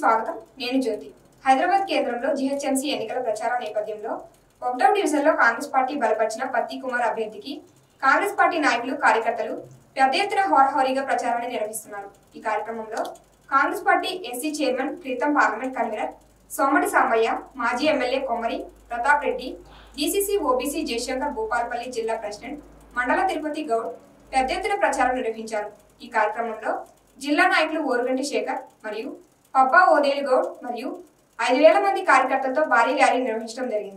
స్వాగతం. నేను జ్యోతి. హైదరాబాద్ కేంద్రంలో జీహెచ్ఎంసీ ఎన్నికల ప్రచార నేపథ్యంలో 1వ డివిజన్లో కాంగ్రెస్ పార్టీ బలపరిచిన పత్తి కుమార్ అభ్యర్థికి కాంగ్రెస్ పార్టీ నాయకులు కార్యకర్తలు పెద్ద ఎత్తున హోరాహోరీగా ప్రచారాన్ని నిర్వహిస్తున్నారు. ఈ కార్యక్రమంలో కాంగ్రెస్ పార్టీ ఎస్సీ చైర్మన్ క్రితం పార్లమెంట్ కన్వీనర్ సోమటి సామయ్య, మాజీ MLA Kommari Pratap Reddy, DCC OBC Jayashankar, Bhupalpalli జిల్లా ప్రెసిడెంట్ మండల తిరుపతి గౌడ్ పెద్ద ఎత్తున ప్రచారం నిర్వహించారు. ఈ కార్యక్రమంలో జిల్లా నాయకులు ఓరుగంటి శేఖర్ మరియు పబ్బా ఓదేలు గౌడ్ మరియు 5,000 మంది కార్యకర్తలతో భారీ ర్యాలీ నిర్వహించడం జరిగింది.